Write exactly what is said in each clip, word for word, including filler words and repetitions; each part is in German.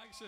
Dankeschön.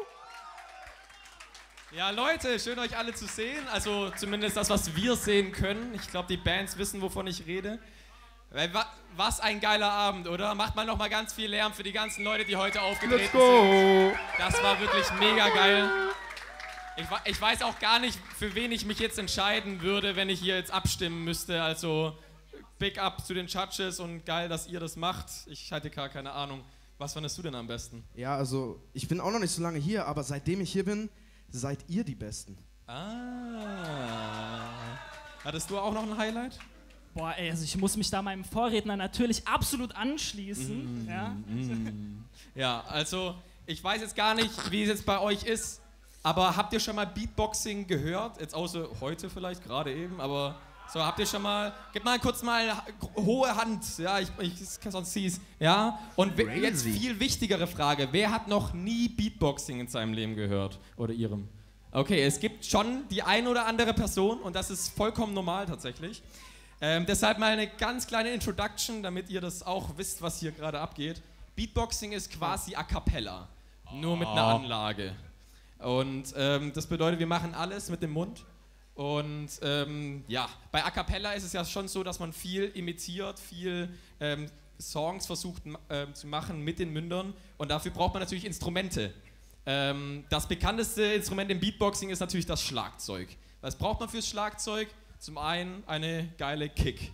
Ja, Leute, schön euch alle zu sehen. Also zumindest das, was wir sehen können. Ich glaube, die Bands wissen, wovon ich rede. Was ein geiler Abend, oder? Macht mal noch mal ganz viel Lärm für die ganzen Leute, die heute aufgetreten Let's go. sind. Das war wirklich mega geil. Ich, ich weiß auch gar nicht, für wen ich mich jetzt entscheiden würde, wenn ich hier jetzt abstimmen müsste. Also Big Up zu den Judges und geil, dass ihr das macht. Ich hatte gar keine Ahnung. Was fandest du denn am besten? Ja, also ich bin auch noch nicht so lange hier, aber seitdem ich hier bin, seid ihr die Besten. Ah. Hattest du auch noch ein Highlight? Boah, ey, also ich muss mich da meinem Vorredner natürlich absolut anschließen. Mm, ja? Mm. Ja, also ich weiß jetzt gar nicht, wie es jetzt bei euch ist, aber habt ihr schon mal Beatboxing gehört? Jetzt außer heute vielleicht, gerade eben, aber so, habt ihr schon mal, gebt mal kurz mal hohe Hand, ja, ich, ich sonst sieh's, ja, und Crazy. Jetzt viel wichtigere Frage, wer hat noch nie Beatboxing in seinem Leben gehört, oder ihrem? Okay, es gibt schon die ein oder andere Person und das ist vollkommen normal tatsächlich. Ähm, deshalb mal eine ganz kleine Introduction, damit ihr das auch wisst, was hier gerade abgeht. Beatboxing ist quasi a cappella, nur mit einer Anlage. Und ähm, das bedeutet, wir machen alles mit dem Mund. Und ähm, ja, bei a cappella ist es ja schon so, dass man viel imitiert, viel ähm, Songs versucht äh, zu machen mit den Mündern. Und dafür braucht man natürlich Instrumente. Ähm, das bekannteste Instrument im Beatboxing ist natürlich das Schlagzeug. Was braucht man fürs Schlagzeug? Zum einen eine geile Kick.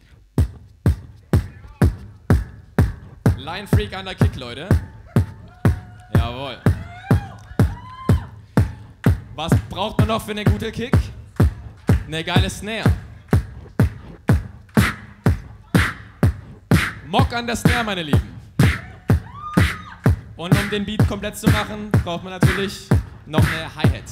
Line Freak an der Kick, Leute. Jawohl. Was braucht man noch für eine gute Kick? Eine geile Snare. Mock an der Snare, meine Lieben. Und um den Beat komplett zu machen, braucht man natürlich noch eine Hi-Hat.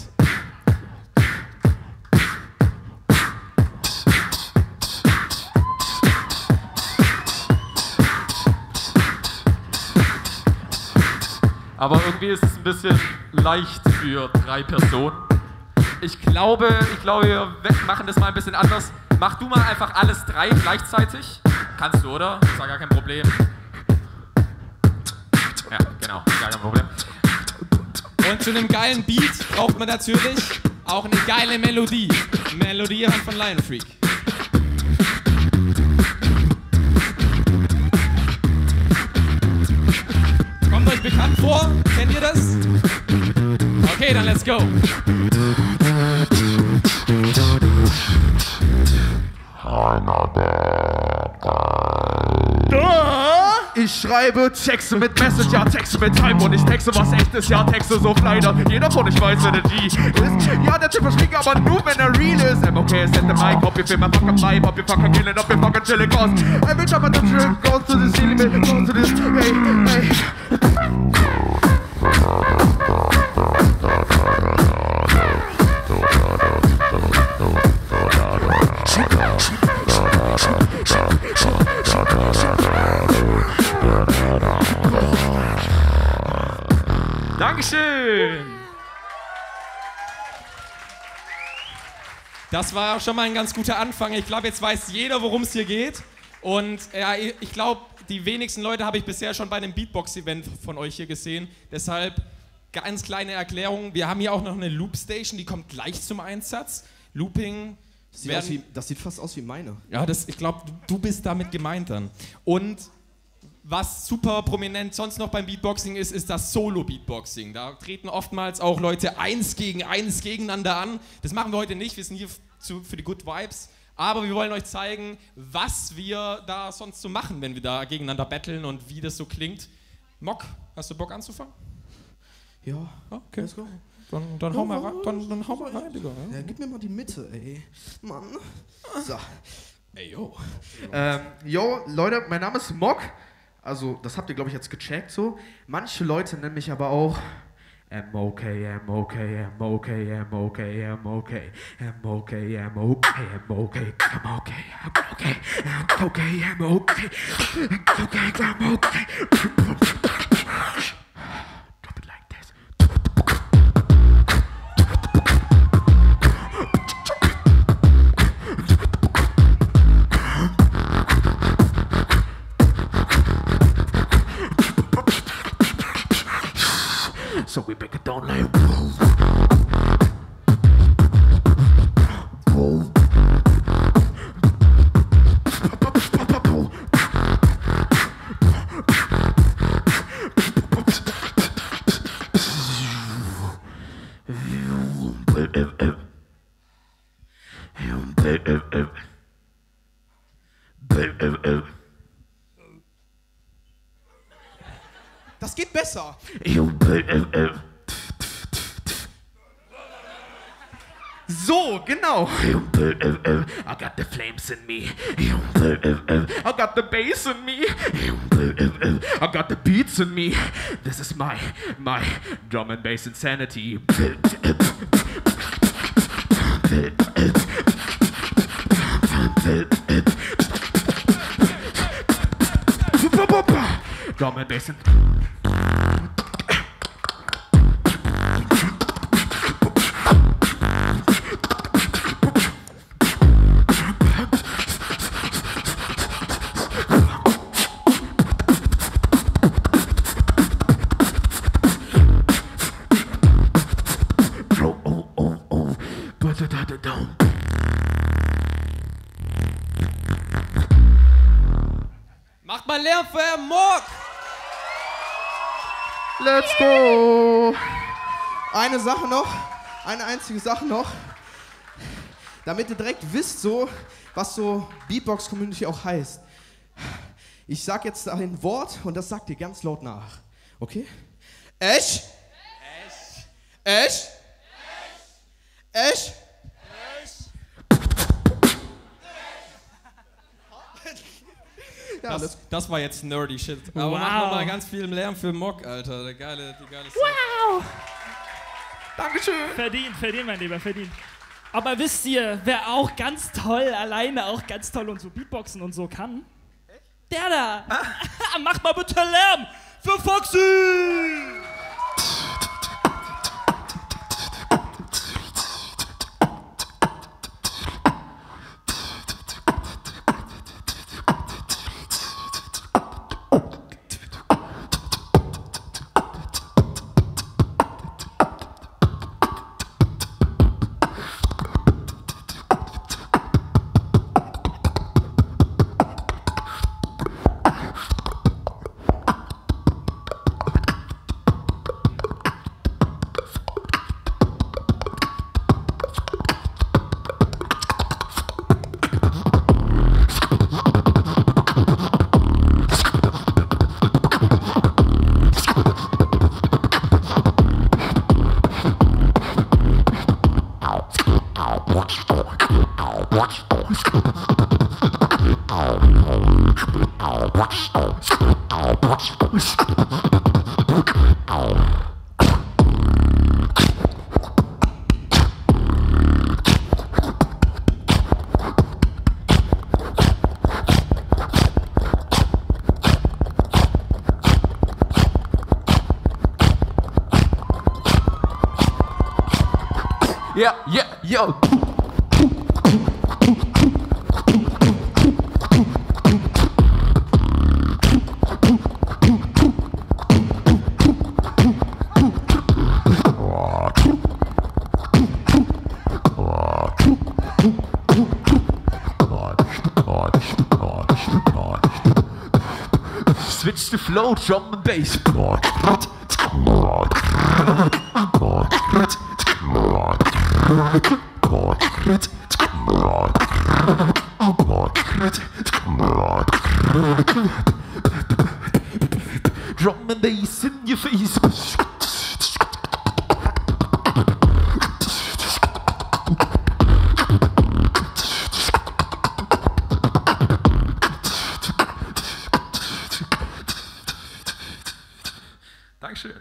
Aber irgendwie ist es ein bisschen leicht für drei Personen. Ich glaube, ich glaube, wir machen das mal ein bisschen anders. Mach du mal einfach alles drei gleichzeitig. Kannst du, oder? Ist ja gar kein Problem. Ja, genau, gar kein Problem. Und zu einem geilen Beat braucht man natürlich auch eine geile Melodie. Melodie von Line Freak. Kommt euch bekannt vor? Kennt ihr das? Okay, dann let's go. Ich schreibe Texte mit Message, ja Texte mit Time und ich texte was echtes, ja Texte so leider. Jeder von euch weiß, wer der G ist. Ja, der Typ verschwiegt aber nur, wenn er real ist. I'm okay, set the mic, hope you feel my fucking vibe, hope you fucking killing, hope you fucking chilling, cause every time I touch it, goes to the ceiling, it goes to this, hey, hey. Dankeschön! Das war auch schon mal ein ganz guter Anfang. Ich glaube, jetzt weiß jeder, worum es hier geht. Und ja, ich glaube, die wenigsten Leute habe ich bisher schon bei einem Beatbox-Event von euch hier gesehen. Deshalb ganz kleine Erklärung. Wir haben hier auch noch eine Loop-Station, die kommt gleich zum Einsatz. Looping. Sieht aus wie, das sieht fast aus wie meine. Ja, das, ich glaube, du, du bist damit gemeint dann. Und was super prominent sonst noch beim Beatboxing ist, ist das Solo-Beatboxing. Da treten oftmals auch Leute eins gegen eins gegeneinander an. Das machen wir heute nicht, wir sind hier zu, für die Good Vibes. Aber wir wollen euch zeigen, was wir da sonst so machen, wenn wir da gegeneinander battlen und wie das so klingt. Mock, hast du Bock anzufangen? Ja, okay. Let's go. Dann, dann, hau mal rein, dann, dann hau mal rein, Digga. Ja. Ja, gib mir mal die Mitte, ey. Mann. So. Ey, yo. Ähm, yo, Leute, mein Name ist Mock. Also, das habt ihr, glaube ich, jetzt gecheckt so. Manche Leute nennen mich aber auch M O K, M O K, M O K, M O K, M O K, M O K, M O K, M O K, M O K, M O K, M O K, M O K, M O K. Drop it like this. So we break it down like. Das geht besser. So, genau. I got the flames in me. I got the bass in me. I got the beats in me. This is my, my drum and bass insanity. Drum and bass. Macht mal Lärm für Herrn Mock! Let's go! Eine Sache noch, eine einzige Sache noch, damit ihr direkt wisst, so, was so Beatbox-Community auch heißt. Ich sag jetzt ein Wort und das sagt ihr ganz laut nach. Okay? Esch? Esch? Esch? Esch? Ja, Das, das war jetzt nerdy Shit. Aber Wow. mach nochmal ganz viel Lärm für Mock, Alter. Der geile, die geile Sache. Wow! Dankeschön. Verdient, verdient, mein Lieber, verdient. Aber wisst ihr, wer auch ganz toll, alleine auch ganz toll und so Beatboxen und so kann? Der da! Macht mal bitte Lärm für Foxy! Yeah, yeah, yo. Switch the flow, drum and bass. Drum and bass in your face. Dankeschön.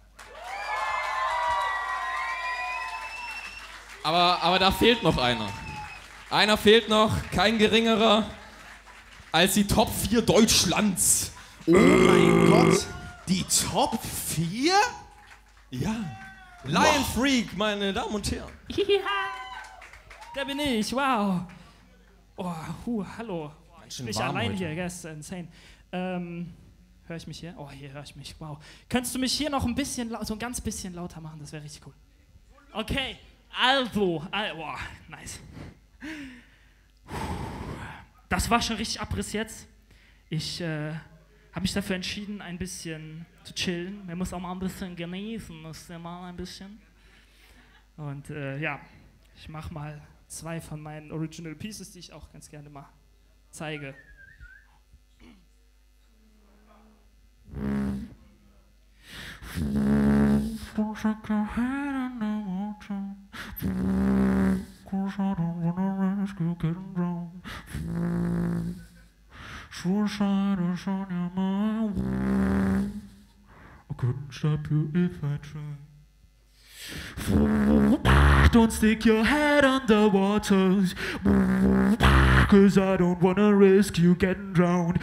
Aber, aber da fehlt noch einer. Einer fehlt noch, kein geringerer als die Top vier Deutschlands. Oh mein Gott, die Top vier? Ja. Lion Freak, meine Damen und Herren. Ja, da bin ich, wow. Oh, hu, hallo. Ich bin warm allein heute. hier, yes, insane. Ähm, Höre ich mich hier? Oh, hier höre ich mich. Wow. Könntest du mich hier noch ein bisschen, lau- so ein ganz bisschen lauter machen? Das wäre richtig cool. Okay, also, al- boah, nice. Das war schon richtig Abriss jetzt. Ich äh, habe mich dafür entschieden, ein bisschen zu chillen. Man muss auch mal ein bisschen genießen, muss ja mal ein bisschen. Und äh, ja, ich mache mal zwei von meinen Original Pieces, die ich auch ganz gerne mal zeige. Suicide is on your mind. I couldn't stop you if I tried. Don't stick your head underwater, cause I don't wanna risk you getting drowned.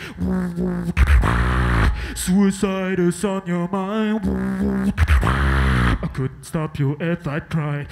Suicide is on your mind. I couldn't stop you if I tried.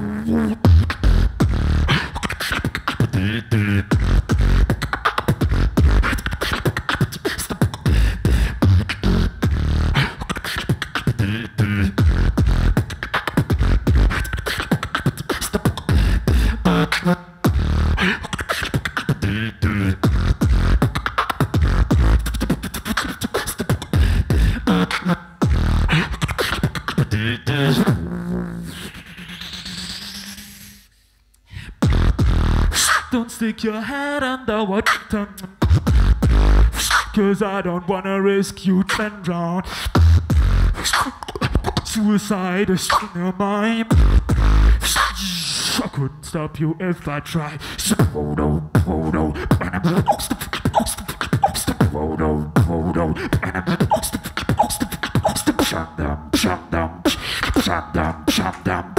Don't stick your head underwater, cause I don't wanna risk you getting drowned. Suicide is in your mind. I couldn't stop you if I tried. Photo, photo, photo, photo, Shandam, shandam, shandam, shandam,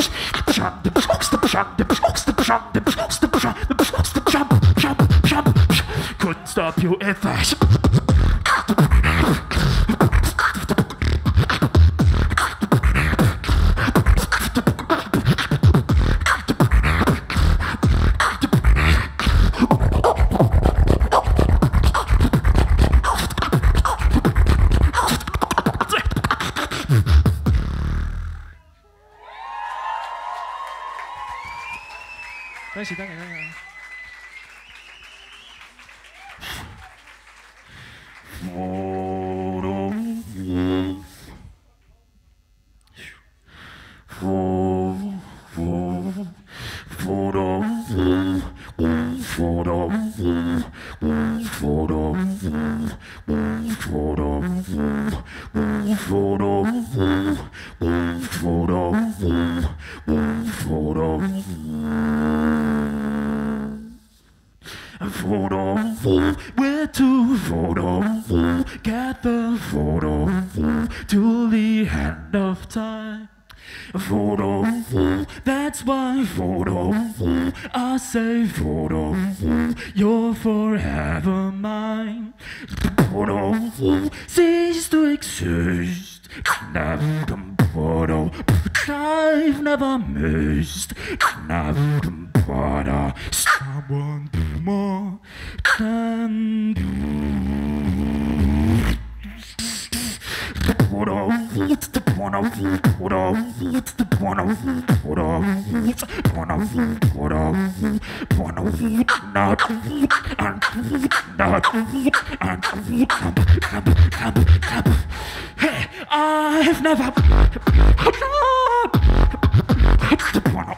shandam, couldn't stop you if I. Danke, danke, danke. Photo, where to photo, get the photo till the end of time. Photo, that's why photo, I say photo, you're forever mine. Photo, cease to exist, never photo, I've never missed, never photo, someone more than photo, it's the photo, photo, it's the photo, photo, it's the photo, photo, photo, not, and not, and hey, I've never, it's the photo.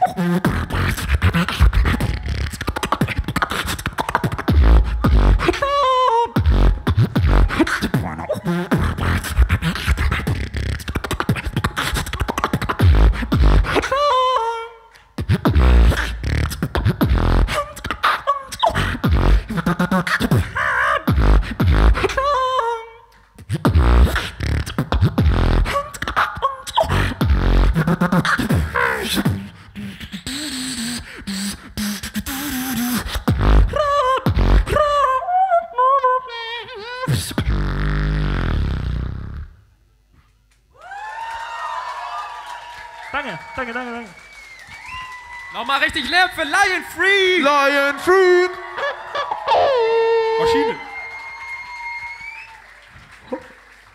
Danke, danke, danke, danke. Nochmal richtig Lärm für Lion Freak! Lion Freak! Maschine.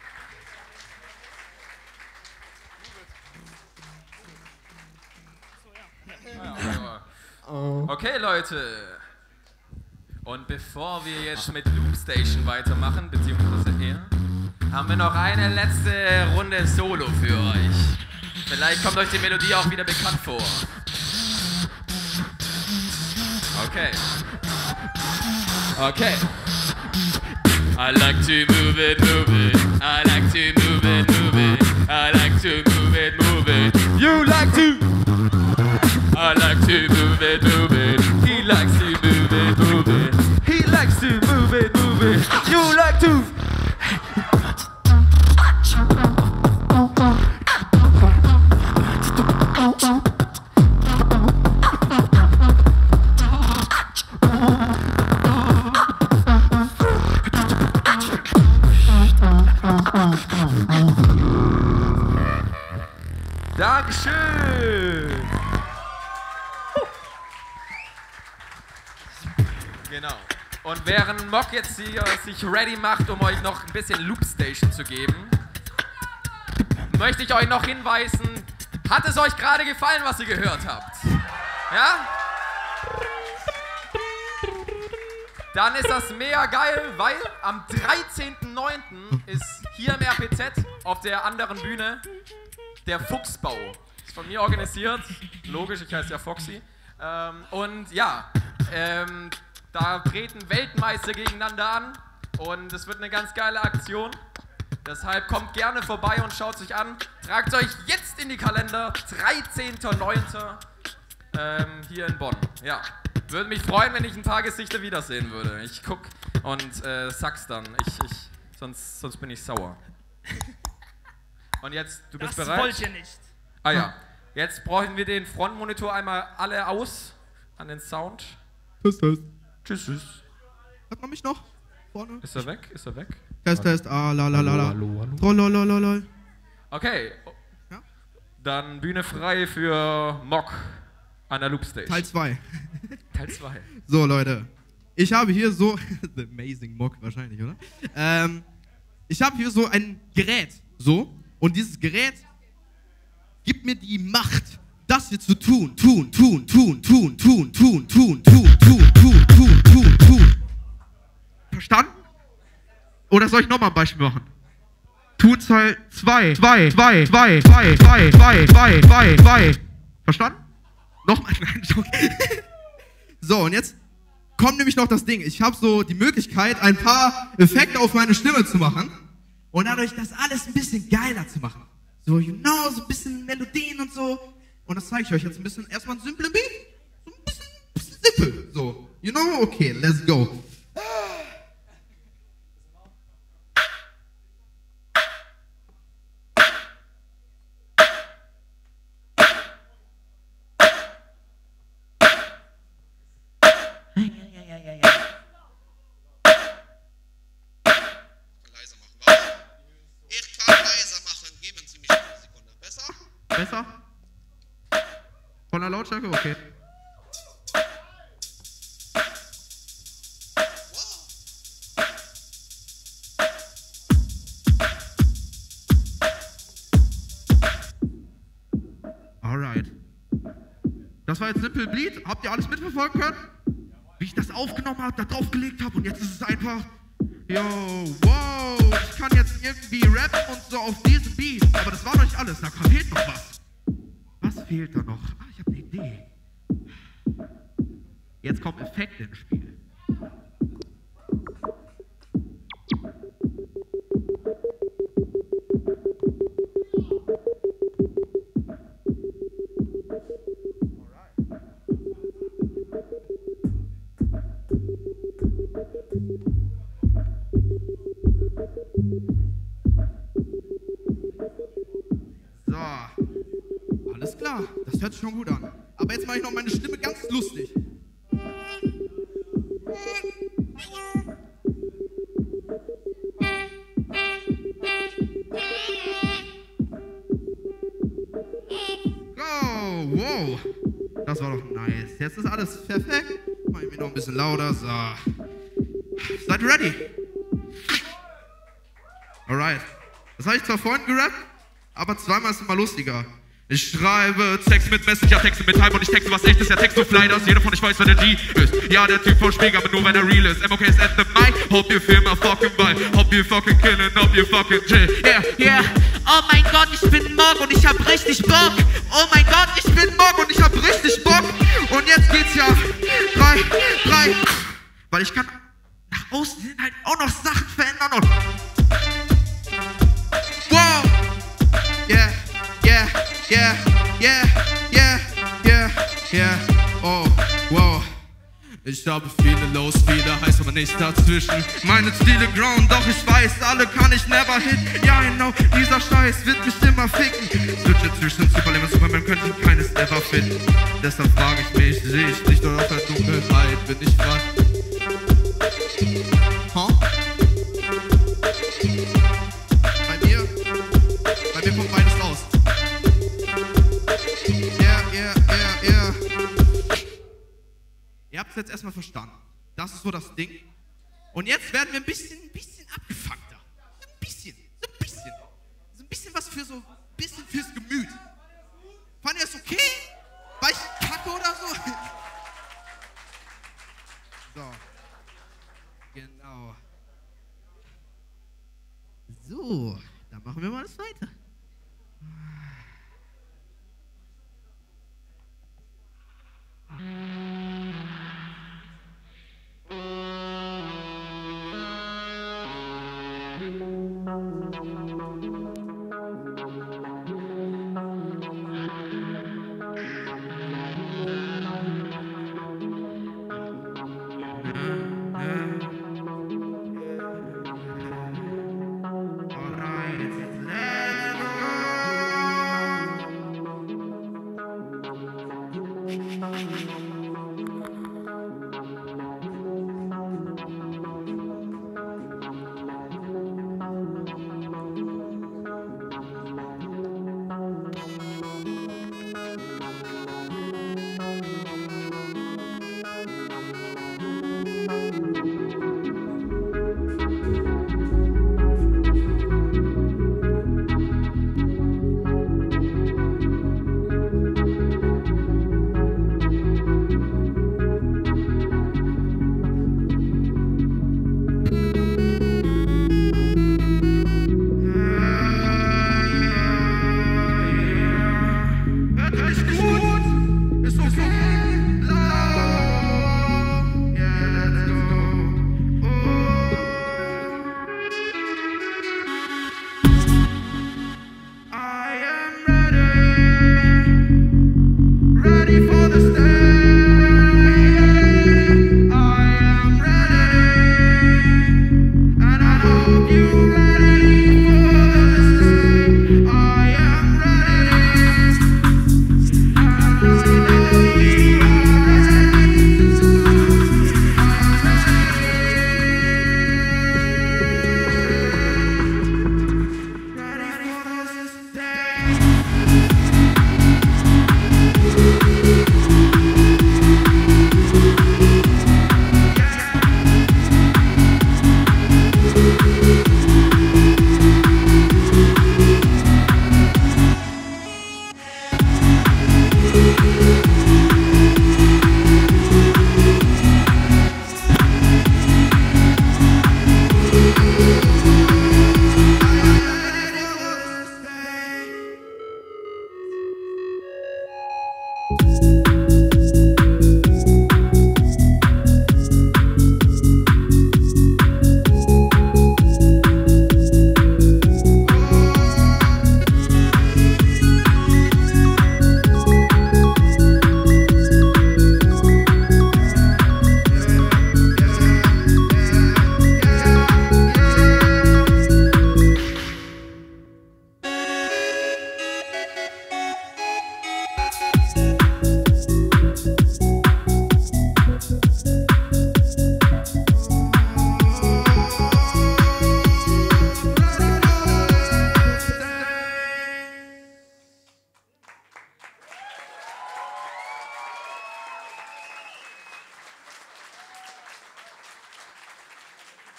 Okay, Leute. Und bevor wir jetzt mit Loopstation weitermachen, beziehungsweise er, haben wir noch eine letzte Runde Solo für euch. Vielleicht kommt euch die Melodie auch wieder bekannt vor. Okay. Okay. I like to move it, move it. I like to move it, move it. I like to move it, move it. You like to. I like to move it, move it. He likes to move it, move it. He likes to move it, move it. You like to. Dankeschön! Genau. Und während Mock jetzt hier sich ready macht, um euch noch ein bisschen Loopstation zu geben, möchte ich euch noch hinweisen, hat es euch gerade gefallen, was ihr gehört habt? Ja? Dann ist das mega geil, weil am dreizehnten neunten ist hier im R P Z auf der anderen Bühne der Fuchsbau. Ist von mir organisiert, logisch, ich heiße ja Foxy. Ähm, und ja, ähm, da treten Weltmeister gegeneinander an und es wird eine ganz geile Aktion. Deshalb kommt gerne vorbei und schaut sich an. Tragt euch jetzt in die Kalender, dreizehnten neunten Ähm, hier in Bonn. Ja, würde mich freuen, wenn ich ein paar Gesichter wiedersehen würde. Ich guck und äh, sag's dann. Ich, ich, sonst, sonst bin ich sauer. Und jetzt, du bist das bereit? wollt ihr nicht. Ah ja, jetzt brauchen wir den Frontmonitor einmal alle aus an den Sound. Test, Test. Tschüss, tschüss. Hört man mich noch? Vorne? Ist er weg? Ist er weg? Test, Test. Ah, la, la, la, la. Hallo, hallo. Trollolololol. Okay. Ja? Dann Bühne frei für Mock an der Loopstation. Teil zwei. Teil zwei. So, Leute. Ich habe hier so... The Amazing Mock wahrscheinlich, oder? Ähm, ich habe hier so ein Gerät. So. Und dieses Gerät gibt mir die Macht, das hier zu tun. Tun, tun, tun, tun, tun, tun, tun, tun, tun, tun, tun, tun, tun. Verstanden? Oder soll ich nochmal ein Beispiel machen? Tun zwei, zwei, zwei, zwei, zwei, zwei, zwei, zwei, zwei, zwei, zwei. Verstanden? Nochmal. So, und jetzt kommt nämlich noch das Ding. Ich habe so die Möglichkeit, ein paar Effekte auf meine Stimme zu machen. Und dadurch das alles ein bisschen geiler zu machen. So, you know, so ein bisschen Melodien und so. Und das zeige ich euch jetzt ein bisschen. Erstmal ein simplen Beat. So ein bisschen, bisschen simpel. So, you know, okay, let's go. Besser? Von der Lautstärke? Okay. Alright. Das war jetzt Simple Bleed. Habt ihr alles mitverfolgen können? Wie ich das aufgenommen habe, da draufgelegt habe und jetzt ist es einfach... Yo, wow, ich kann jetzt irgendwie rappen und so auf diesem Beat. Aber das war doch nicht alles, da fehlt noch was. Was fehlt da noch? Ah, ich habe eine Idee. Jetzt kommen Effekte ins Spiel. So, alles klar, das hört sich schon gut an. Aber jetzt mache ich noch meine Stimme ganz lustig. Oh, wow, das war doch nice. Jetzt ist alles perfekt. Mach ich mir noch ein bisschen lauter. So, seid ihr ready? Alright. Das habe ich zwar vorhin gerappt, aber zweimal ist immer lustiger. Ich schreibe Text mit Messenger, Texte mit Hype und ich texte was echtes, ja Text so fly, dass jeder von euch weiß, wer der G ist. Ja, der Typ vom Spiegel, aber nur wenn er real ist. M O K ist at the mic, hope you feel my fucking vibe, hope you fucking killing, hope you fucking chill. Yeah, yeah. Oh mein Gott, ich bin Mog und ich hab richtig Bock. Oh mein Gott, ich bin Mog und ich hab richtig Bock. Und jetzt geht's ja drei, drei. Weil ich kann nach außen hin halt auch noch Sachen verändern und wow. Yeah, yeah, yeah, yeah, yeah, yeah, yeah. Oh, wow. Ich habe viele Lows, viele heiß, aber nichts dazwischen. Meine Stile ground, doch ich weiß, alle kann ich never hit. Ja, genau, dieser Scheiß wird mich immer ficken. Switche zwischen Superman und Superman könnten keines ever finden. Deshalb frage ich mich, sehe ich nicht nur auf der Dunkelheit, bin ich was? Huh? Bei mir? Bei mir kommt beides raus. Yeah, yeah, yeah, yeah. Ihr habt es jetzt erstmal verstanden. Das ist so das Ding. Und jetzt werden wir ein bisschen, ein bisschen abgefuckter. Ein bisschen, so ein bisschen. So ein bisschen was für so, ein bisschen fürs Gemüt. Fand ihr das okay? War ich kacke oder so? So. Genau. So, dann machen wir mal das weiter.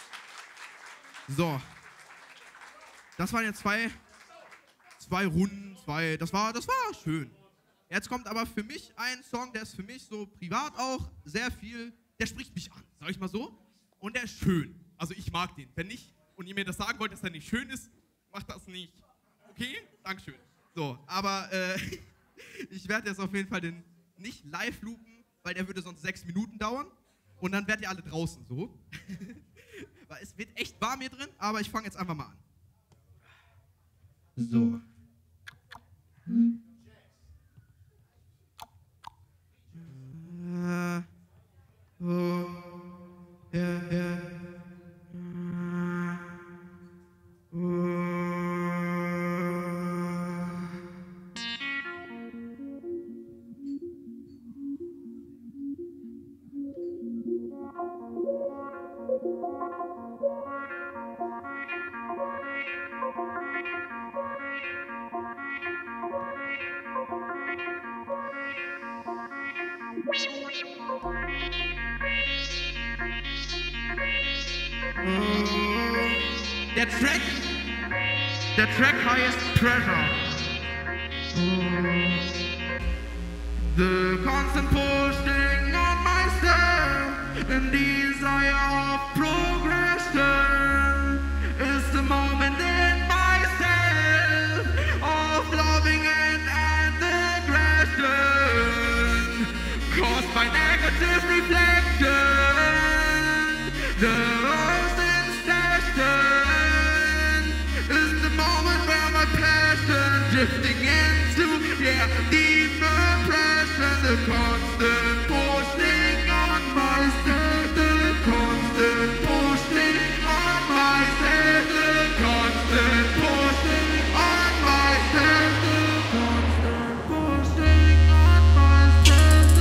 So. Das waren jetzt zwei, zwei Runden zwei, das war, das war schön. Jetzt kommt aber für mich ein Song, der ist für mich so privat auch sehr viel, der spricht mich an, sag ich mal so. Und der ist schön. Also ich mag den. Wenn nicht, und ihr mir das sagen wollt, dass er nicht schön ist, macht das nicht. Okay? Dankeschön. So, aber äh, ich werde jetzt auf jeden Fall den nicht live loopen, weil der würde sonst sechs Minuten dauern. Und dann werdet ihr alle draußen so. Weil es wird echt warm hier drin, aber ich fange jetzt einfach mal an. So. Äh, oh, ja, ja. Oh. Der Track, der Track heißt Pressure. The constant pushing on myself and desire of progression is the moment in myself of loving and, and aggression caused by negative reflection. The lost in session is the moment where my passion drifting into, yeah, deeper pressure. The constant pushing on myself, the constant pushing on myself, the constant pushing on myself, the constant pushing on myself.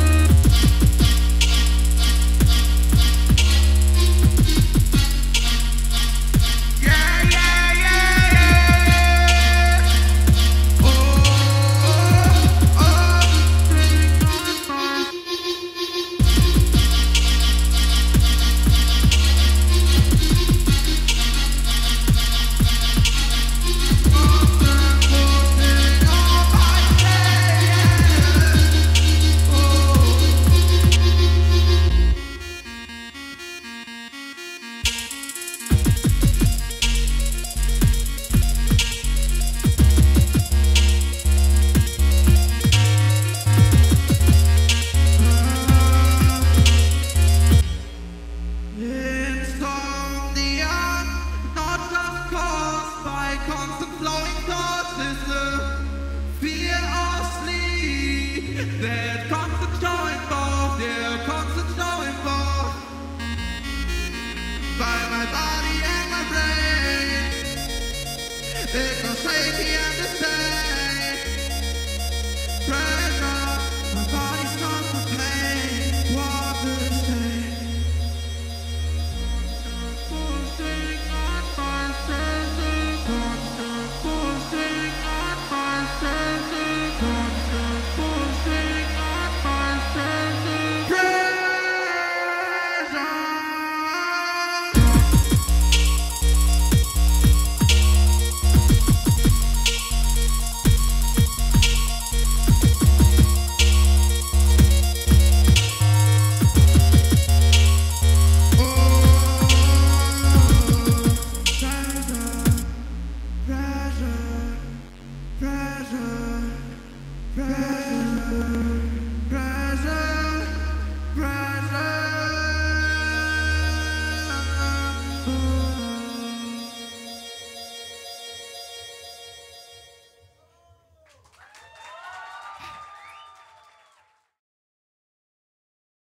Yeah, yeah, yeah, yeah. Oh, oh, oh, pushing on myself. Insomnia, not just caused by constant flowing thoughts, is the fear of sleep. That constant showing forth, yeah, constant showing forth by my body and my brain. It's no shaky and the same pressure. My body's constant pain. What the shame? Pushing on myself, the constant pushing on myself, the constant pushing on myself, the pressure. Pressure, pressure, pressure.